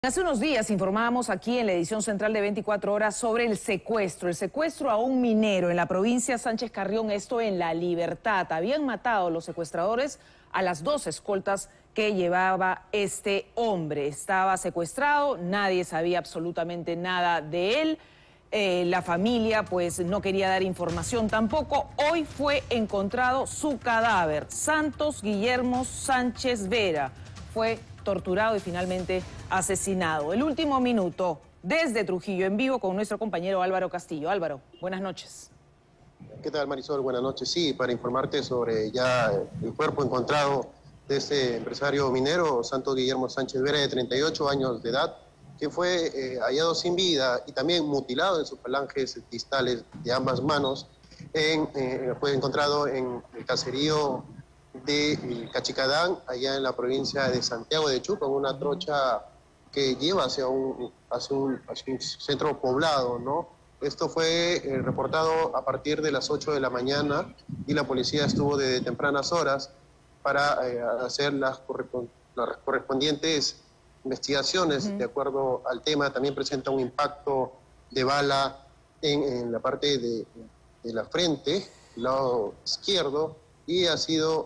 Hace unos días informábamos aquí en la edición central de 24 horas sobre el secuestro a un minero en la provincia Sánchez Carrión, esto en La Libertad. Habían matado los secuestradores a las 2 escoltas que llevaba este hombre. Estaba secuestrado, nadie sabía absolutamente nada de él. La familia pues no quería dar información tampoco. Hoy fue encontrado su cadáver. Santos Guillermo Sánchez Vera fue torturado y finalmente asesinado. El último minuto desde Trujillo en vivo con nuestro compañero Álvaro Castillo. Álvaro, buenas noches. ¿Qué tal, Marisol? Buenas noches. Sí, para informarte sobre ya el cuerpo encontrado de este empresario minero, Santos Guillermo Sánchez Vera, de 38 años de edad, que fue hallado sin vida y también mutilado en sus falanges distales de ambas manos. Fue encontrado en el caserío de Cachicadán, allá en la provincia de Santiago de Chuco, en una trocha que lleva hacia un centro poblado, ¿no? Esto fue reportado a partir de las 8 de la mañana y la policía estuvo desde tempranas horas para hacer las correspondientes investigaciones de acuerdo al tema. También presenta un impacto de bala en la parte de la frente, lado izquierdo, y ha sido,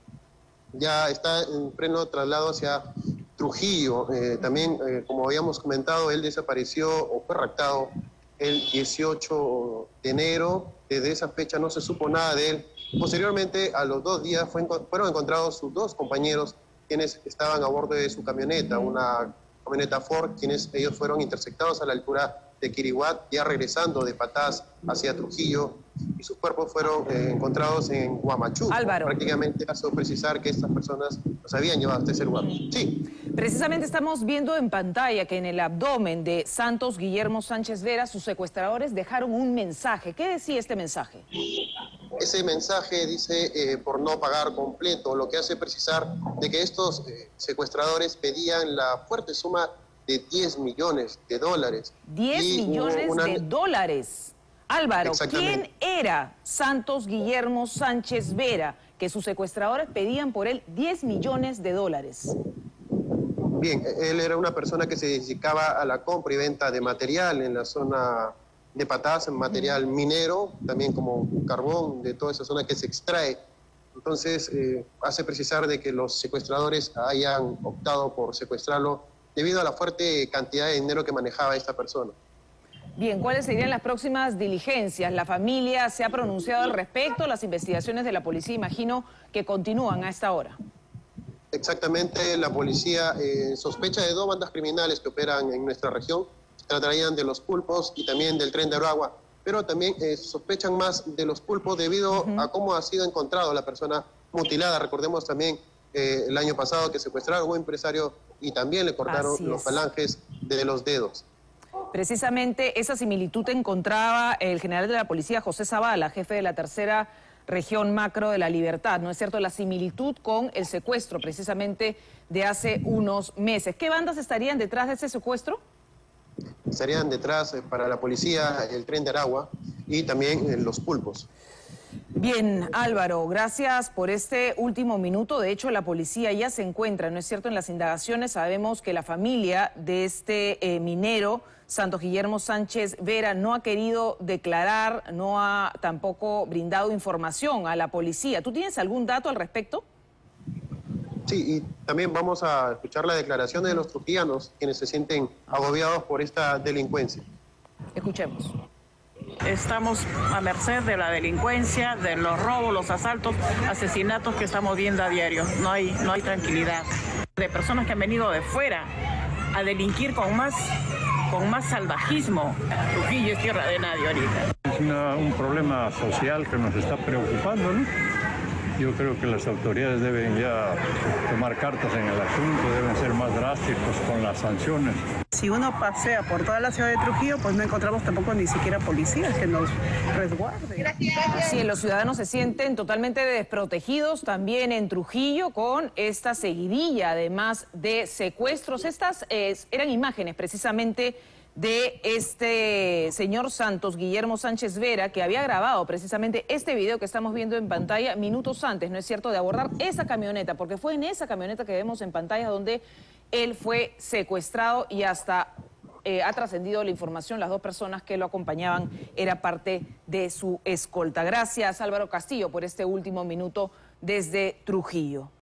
ya está en pleno traslado hacia Trujillo. También, como habíamos comentado, él desapareció o fue raptado el 18 de enero. Desde esa fecha no se supo nada de él. Posteriormente, a los 2 días, fueron encontrados sus 2 compañeros, quienes estaban a bordo de su camioneta, una camioneta Ford, ellos fueron interceptados a la altura de Quiriguat, ya regresando de Patás hacia Trujillo, y sus cuerpos fueron encontrados en Huamachuco. Álvaro. Prácticamente hace precisar que estas personas los habían llevado hasta ese lugar. Sí. Precisamente estamos viendo en pantalla que en el abdomen de Santos Guillermo Sánchez Vera, sus secuestradores dejaron un mensaje. ¿Qué decía este mensaje? Ese mensaje dice por no pagar completo, lo que hace precisar de que estos secuestradores pedían la fuerte suma de $10 millones. 10 millones de dólares. Álvaro, ¿quién era Santos Guillermo Sánchez Vera, que sus secuestradores pedían por él $10 millones? Bien, él era una persona que se dedicaba a la compra y venta de material en la zona de Patás, material minero, también como carbón, de toda esa zona que se extrae. Entonces, hace precisar de que los secuestradores hayan optado por secuestrarlo debido a la fuerte cantidad de dinero que manejaba esta persona. Bien, ¿cuáles serían las próximas diligencias? ¿La familia se ha pronunciado al respecto? Las investigaciones de la policía, imagino que continúan a esta hora. Exactamente, la policía sospecha de 2 bandas criminales que operan en nuestra región. Tratarían de los pulpos y también del Tren de Aragua, pero también sospechan más de los pulpos debido a cómo ha sido encontrado la persona mutilada. Recordemos también el año pasado que secuestraron a un empresario y también le cortaron los falanges de los dedos. Precisamente esa similitud encontraba el general de la policía, José Zavala, jefe de la 3ª región macro de La Libertad, ¿no es cierto? La similitud con el secuestro precisamente de hace unos meses. ¿Qué bandas estarían detrás de ese secuestro? Estarían detrás para la policía el Tren de Aragua y también los pulpos. Bien, Álvaro, gracias por este último minuto. De hecho, la policía ya se encuentra, ¿no es cierto?, en las indagaciones. Sabemos que la familia de este minero, Santos Guillermo Sánchez Vera, no ha querido declarar, no ha tampoco brindado información a la policía. ¿Tú tienes algún dato al respecto? Sí, y también vamos a escuchar la declaración de los trujillanos, quienes se sienten agobiados por esta delincuencia. Escuchemos. Estamos a merced de la delincuencia, de los robos, los asaltos, asesinatos que estamos viendo a diario. No hay tranquilidad. De personas que han venido de fuera a delinquir con más salvajismo. Trujillo es tierra de nadie ahorita. Es un problema social que nos está preocupando, ¿no? Yo creo que las autoridades deben ya tomar cartas en el asunto, deben ser más drásticos con las sanciones. Si uno pasea por toda la ciudad de Trujillo, pues no encontramos tampoco ni siquiera policías que nos resguarden. Sí, los ciudadanos se sienten totalmente desprotegidos también en Trujillo con esta seguidilla, además de secuestros. Estas eran imágenes precisamente de este señor Santos Guillermo Sánchez Vera, que había grabado precisamente este video que estamos viendo en pantalla minutos antes, ¿no es cierto?, de abordar esa camioneta, porque fue en esa camioneta que vemos en pantalla donde él fue secuestrado y hasta ha trascendido la información, las 2 personas que lo acompañaban era parte de su escolta. Gracias, Álvaro Castillo, por este último minuto desde Trujillo.